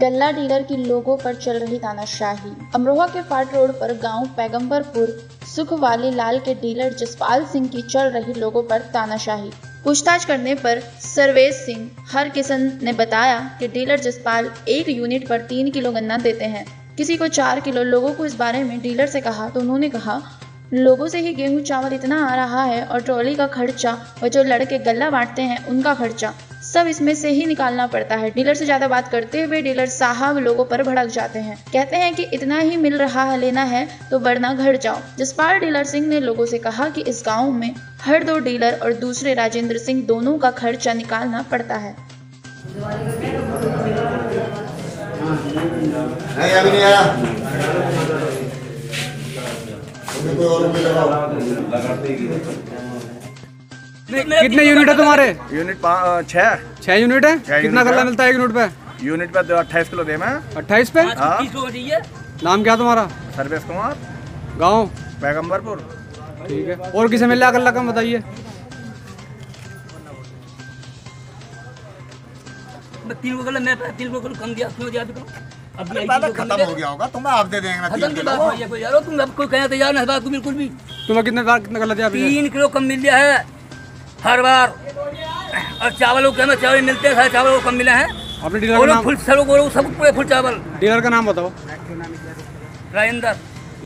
गल्ला डीलर की लोगों पर चल रही तानाशाही। अमरोहा के फाट रोड पर गांव पैगंबरपुर सुखवाली लाल के डीलर जसपाल सिंह की चल रही लोगों पर तानाशाही। पूछताछ करने पर सर्वेश सिंह हरकिशन ने बताया कि डीलर जसपाल 1 यूनिट पर 3 किलो गन्ना देते हैं, किसी को 4 किलो। लोगों को इस बारे में डीलर से कहा तो उन्होंने कहा लोगों से ही गेहूं चावल इतना आ रहा है और ट्रॉली का खर्चा और जो लड़के गल्ला बांटते हैं उनका खर्चा सब इसमें से ही निकालना पड़ता है। डीलर से ज्यादा बात करते हुए डीलर साहब लोगों पर भड़क जाते हैं, कहते हैं कि इतना ही मिल रहा है, लेना है तो वरना घर जाओ। जसपाल डीलर सिंह ने लोगों से कहा कि इस गांव में हर 2 डीलर और दूसरे राजेंद्र सिंह दोनों का खर्चा निकालना पड़ता है। कितने यूनिट है तुम्हारे? यूनिट 6 यूनिट है। कितना गल्ला मिलता है 1 यूनिट पे? यूनिट पे 28 किलो दे मैं। 28 पे? नाम क्या तुम्हारा? सर्वेश कुमार, गांव पैगंबरपुर। ठीक है। और किसे मिल रहा गल्ला कम बताइए? 3 को गल्ला मैं 3 को कम दिया, क्यों दिया? अभी खत्म हो गया होगा, तुम्हें आप दे देंगे ना 3 किलो। यारो तुम अब कोई कहना तैयार नहीं, बात बिल्कुल भी। तुम्हें कितना गल्ला दिया? 3 किलो कम मिल गया है हर बार। और चावल कहना चावल मिलते हैं, चावल कम मिले हैं। अपने डीलर का नाम? फुल सब पूरे फुल चावल। डीलर का नाम बताओ। राजेंद्र।